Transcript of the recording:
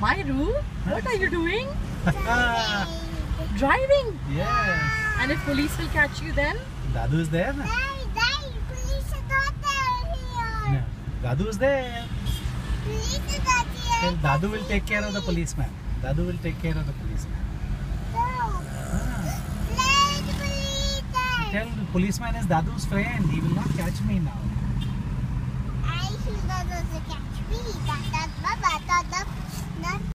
Myru, what are you doing? Driving. Driving? Yes. And if police will catch you then? Dadu is there. Na? Police is not there here. No. Dadu is there. Police is not here. Well, Dadu will take care of the policeman. Dadu will take care of the policeman. No. Let the police there. Tell the policeman is Dadu's friend. He will not catch me now. I should not catch me. That's Baba. That's not.